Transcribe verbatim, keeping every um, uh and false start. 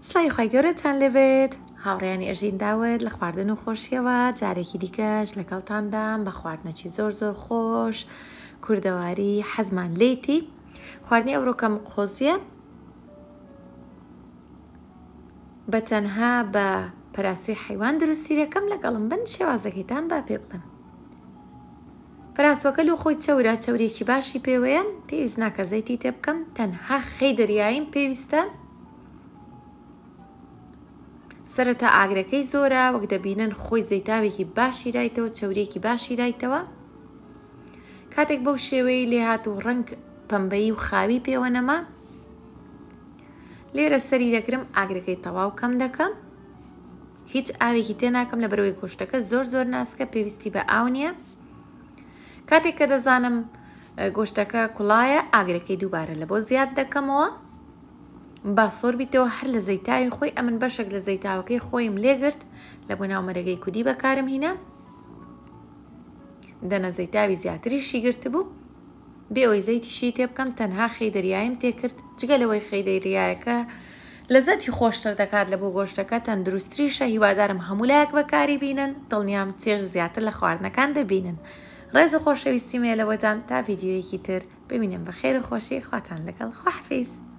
سڵی خۆی گەورەتان لەبێت هاوڕێیانی ئەژین داوت لە خواردن و خۆشیەوە جارێکی دیکەش لەگەڵتاندام بە خواردنەکی زۆر زۆر خۆش کوردەواری حەزمان لێیتی خواردنی ئەوڕۆکەم قۆزیە بە تەنها بە پەراسوی حیوان دروستی دەکەم لەگەڵم بن شێوازەکەیتان با پێ بڵێم. پەراسوەکە لەو خۆی چەورە چەورێکی باشی پێوەیە پێویست ناکە زەیتی تێ بکەم تەنها خەی دەریاییم پێویستە. سەرەتا ئاگرەکەی زۆرە وەک دەبینن خۆی زەیتاوێکی باشی دایتەوە چەورێکی باشی دایتەوە کاتێک بەو شێوەی لێ هات و ڕەنگ پەمبەیی و خاوی پێوە نەما لێرە سەری دەگرم ئاگرەکەی تەواو کەم دەکەم هیچ ئاوێکی تێ ناکەم لە بەرەوەی گۆشتەکە زۆر زۆر ناسکە پێویستی بە ئاو نییە. کاتێک کە دەزانم گۆشتەکە کوڵایە ئاگرەکەی دووبارە لە بۆ زیاد دەکەمەوە با سۆر بیتەوە هەر لە زەیتاوی خۆی ئەمن بەشێک لە زەیتاوەکەی خۆیم لێگرت لە بۆ ناو مەرەگەی کودی بەکارم هینە دەنە زەیتاوی زیاتریشی گرت بوو بێ ئەوەی زەیتیشی تێ بکەم تەنها خەی دەریایم تێکرد جگە لەوەی خەی دەریایەکە لەزەتی خۆشتر دەکات لە بۆ گۆشتەکە تەندروستریشە هیوادارم هەموو لایەک بەکاری بینن دڵنیام چێژ زیاتر لە خواردنەکان دەبینن. ڕێز و خۆشەویستی مێلەوەتان تا ڤیدیۆیەکی تر ببینم بە خێر و خۆشی خواتان لەگەڵ خواحافیز.